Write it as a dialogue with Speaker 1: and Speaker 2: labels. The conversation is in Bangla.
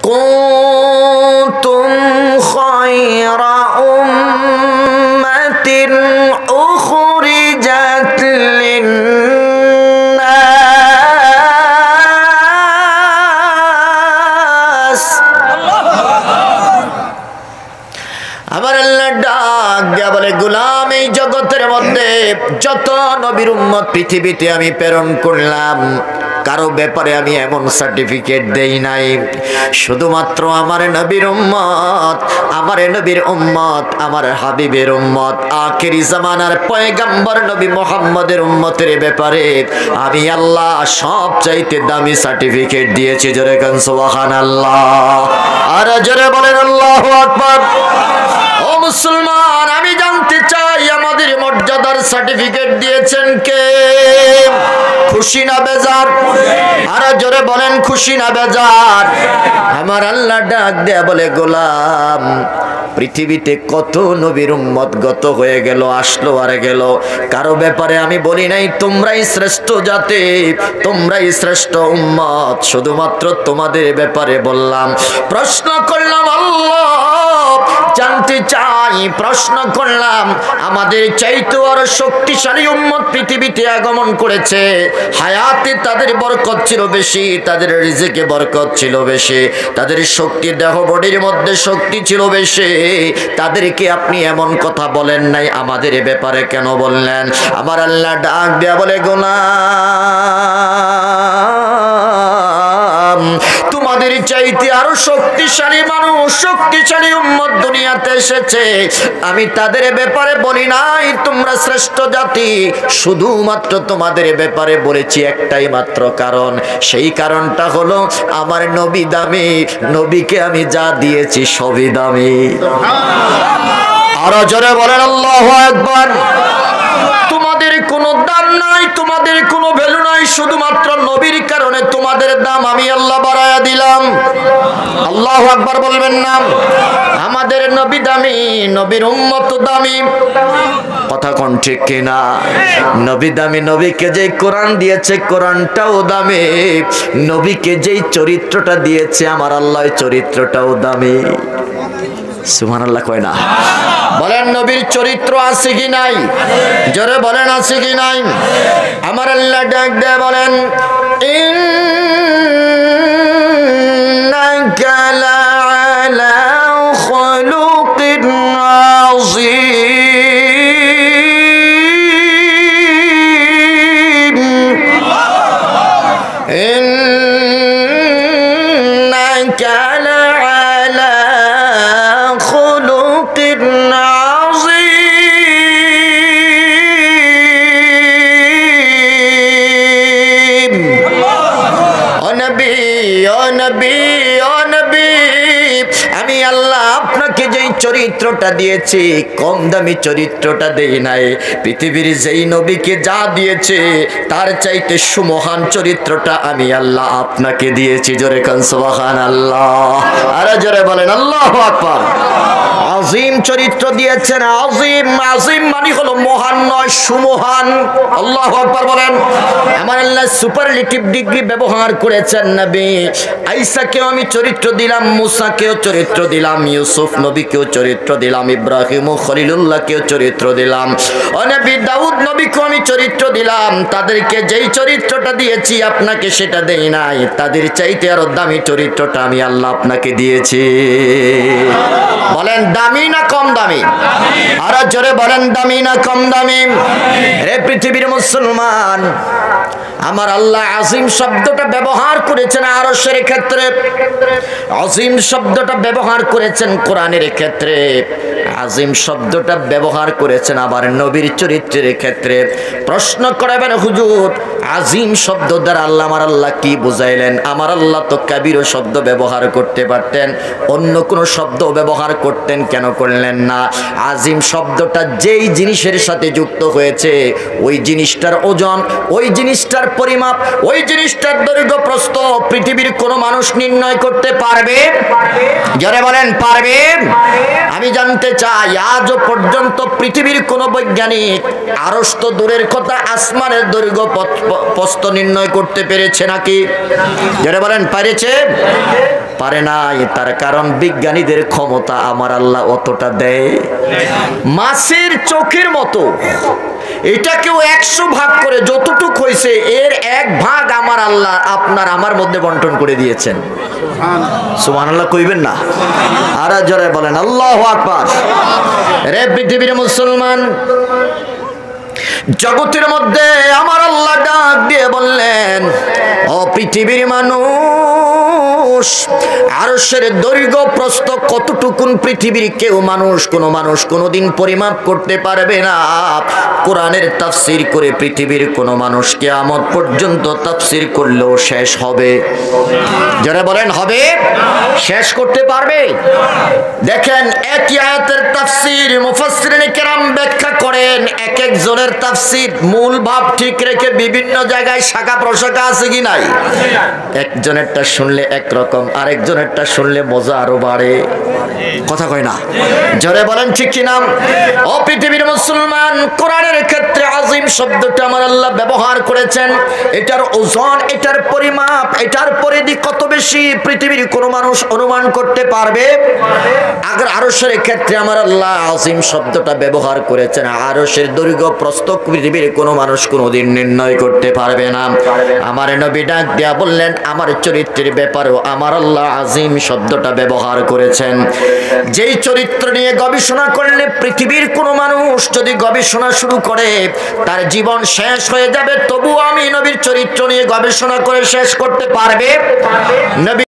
Speaker 1: কুনতুম খায়রা উম্মাতিন উখরিজাত লিন্নাস। আমার আল্লাহ ডাক দিয়া বলে, গোলাম এই জগতের মধ্যে যত নবীর উম্মত পৃথিবীতে আমি প্রেরণ করলাম, কারো ব্যাপারে আমি এমন সার্টিফিকেট দেই নাই। শুধুমাত্র আমার নবীর উম্মত, আমার নবীর উম্মত, আমার হাবিবের উম্মত, আখিরি জামানার পয়গম্বর নবী মুহাম্মদের উম্মতের ব্যাপারে আমি আল্লাহ সবচাইতে দামি সার্টিফিকেট দিয়েছি। জোরে কান সুবহানাল্লাহ। আর জোরে বলেন আল্লাহু আকবার। ও মুসলমান, আমি জানতে চাই আমাদের মর্যাদার সার্টিফিকেট দিয়েছেন কে? খুশি না বেজার? আর জোরে বলেন খুশি না বেজার? আমার আল্লাহ ডাক দেয়া বলে, গোলাম পৃথিবীতে কত নবীর উম্মত গত হয়ে গেল, আসলো আর গেল, কারো ব্যাপারে আমি বলি নাই তোমরাই শ্রেষ্ঠ জাতি, তোমরাই শ্রেষ্ঠ উম্মত। শুধুমাত্র তোমাদের ব্যাপারে বললাম। প্রশ্ন করলাম আল্লাহ, জানতে চাই, প্রশ্ন করলাম আমাদের চাইতে আরো শক্তিশালী উম্মত পৃথিবীতে আগমন করেছে, হায়াতে তাদের বরকত ছিল বেশি, তাদের রিজিকে বরকত ছিল বেশি, তাদের শক্তি দেহ বডির মধ্যে শক্তি ছিল বেশি, তাদেরকে আপনি এমন কথা বলেন নাই, আমাদের ব্যাপারে কেন বললেন? আমার আল্লাহ ডাক দেয়া বলে, গোলাম তোমাদের চাইতে আরো শক্তিশালী মানুষ, শক্তিশালী উম্মত দুনিয়াতে এসেছে, আমি তাদের ব্যাপারে বলি নাই তোমরা শ্রেষ্ঠ জাতি, শুধুমাত্র তোমাদের ব্যাপারে বলেছি একটাই মাত্র কারণ, সেই কারণটা হলো আমার নবী দামি, নবীকে আমি যা দিয়েছি সবই দামি। আরো জোরে বলেন আল্লাহু আকবার। তোমাদের কোনো দাম নাই, তোমাদের কোনো ভ্যালু নাই, শুধুমাত্র নবীর কারণে তোমাদের দাম আমি আল্লাহ বাড়ায়া দিলাম। আল্লাহু আকবার বলবেন না? আমাদের নবী দামি, নবীর উম্মত দামি। কথা কোন ঠিক কিনা? নবী দামি, নবীকে যেই কোরআন দিয়েছে কোরআনটাও দামি, নবীকে যেই চরিত্রটা দিয়েছে আমার আল্লাহ চরিত্রটাও দামি। সুবহানাল্লাহ কয় না? বলেন নবীর চরিত্র আছে কি নাই? জোরে বলেন আছে কি নাই? আমার আল্লাহ ডাক দেয়া বলেন, ইন্নাকা লাআলা খুলুকিন আযীম, ইন্নাকা লাআলা খুলুকিন আযীম। ও নবী, ও নবী, ও নবী, আমি আল্লাহ আপনাকে যেই চরিত্রটা দিয়েছি কম দামি চরিত্রটা দেই নাই। পৃথিবীর যেই নবীকে যা দিয়েছে তার চাইতে সুমহান চরিত্রটা আমি আল্লাহ আপনাকে দিয়েছি। জোরে কান সুবহানাল্লাহ। আর জোরে বলেন আল্লাহু আকবার। আজিম চরিত্র দিয়েছেন। আজিম, আজিম মানে হলো মহান নয়, সুমহান। আল্লাহু আকবার বলেন। আমার আল্লাহ সুপারলেটিভ ডিগ্রি ব্যবহার করেছেন। নবী আয়েশাকেও আমি চরিত্র দিলাম, মুসাকেও চরিত্র দিলাম, ইউসুফ নবীকেও চরিত্র দিলাম, ইব্রাহিম ও খলিলুল্লাহকেও চরিত্র দিলাম, ও নবী দাউদ নবীকেও আমি চরিত্র দিলাম। তাদেরকে যেই চরিত্রটা দিয়েছি আপনাকে সেটা দেই নাই, তাদের চাইতে আরো দামি চরিত্রটা আমি আল্লাহ আপনাকে দিয়েছি। বলেন দামি না কম দামি? আর জোরে বলেন দামি না কম দামি? রে পৃথিবীর মুসলমান, আমার আল্লাহ আজিম শব্দটা ব্যবহার করেছেন আরশের ক্ষেত্রে, আজিম শব্দটা ব্যবহার করেছেন কোরআনের ক্ষেত্রে, আজিম শব্দটা ব্যবহার করেছেন আবার নবীর চরিত্রের ক্ষেত্রে। প্রশ্ন করাবেন হুজুর আজিম শব্দ দ্বারা আল্লাহ আমার আল্লাহ কি বুঝাইলেন? আমার আল্লাহ তো কাবীর শব্দ ব্যবহার করতে পারতেন, অন্য কোন শব্দ ব্যবহার করতেন, কেন করলেন না? আজিম শব্দটা যেই জিনিসের সাথে যুক্ত হয়েছে ওই জিনিসটার ওজন, ওই জিনিসটার পরিমাপ, ওই জিনিসটার দৈর্ঘ্য প্রস্থ পৃথিবীর কোনো মানুষ নির্ণয় করতে পারবে? যারা বলেন পারবে? আমি জানতে চাই আজও পর্যন্ত পৃথিবীর কোন বৈজ্ঞানিক আরশ তো দূরের কথা আসমানের দৈর্ঘ্য প্রস্থ নির্ণয় করতে পেরেছে নাকি? যারা বলেন পেরেছে? পারে নাই। তার কারণ বিজ্ঞানীদের ক্ষমতা আমার আল্লাহ অতটা দেয়। মাছের চোখের মতো এটাকেও 100 ভাগ করে যতটুক হয়েছে এর 1 ভাগ আমার আল্লাহ আপনার আমার মধ্যে বন্টন করে দিয়েছেন। সুবহানাল্লাহ কইবেন না? আর জোরে বলেন আল্লাহু আকবার। রে পৃথিবীর মুসলমান, জগতের মধ্যে আমার আল্লাহ ডাক দিয়ে বললেন, ও পৃথিবীর মানুষ, আরশের দৈর্ঘ্য প্রস্থ কতটুকুন পৃথিবীর কেউ কোনো মানুষ কোনোদিন পরিমাপ করতে পারবে না। কোরআনের তাফসীর করে পৃথিবীর কোনো মানুষ কিয়ামত পর্যন্ত তাফসীর করলেও শেষ হবে। যারা বলেন হবে, শেষ করতে পারবে? দেখেন একই আয়াতের তাফসীর মুফাসসিরিনে কেরাম ব্যাখ্যা করেন, এক একজনের তাফসীর মূল ভাব ঠিক রেখে বিভিন্ন জায়গায় শাখা প্রশাখা আছে কি নাই? একজনেরটা শুনলে একরকম, আরেকজনেরটা শুনলে মজা আরো বাড়ে। কথা কয় না? জোরে বলেন ঠিক কি না? ও পৃথিবীর মুসলমান, কোরআনের ক্ষেত্রে আযীম শব্দটা আমার আল্লাহ ব্যবহার করেছেন। এটার ওজন, এটার পরিমাপ, এটার পরিধি কত বেশি পৃথিবীর কোনো মানুষ অনুমান করতে পারবে? আগে আরশের ক্ষেত্রে আমার আল্লাহ আযীম শব্দটা ব্যবহার করেছেন। আরশের দৈর্ঘ্য প্রস্থ পৃথিবীর কোনো মানুষ কোনোদিন নির্ণয় করতে পারবে না। আমার নবী ডাক দিয়া বললেন, আমার চরিত্রের ব্যাপারেও আমার আল্লাহ আযীম শব্দটা ব্যবহার করেছেন। যেই চরিত্র নিয়ে গবেষণা করলে পৃথিবীর কোনো মানুষ যদি গবেষণা শুরু করে তার জীবন শেষ হয়ে যাবে, তবু আমি নবীর চরিত্র নিয়ে গবেষণা করে শেষ করতে পারবে? নবী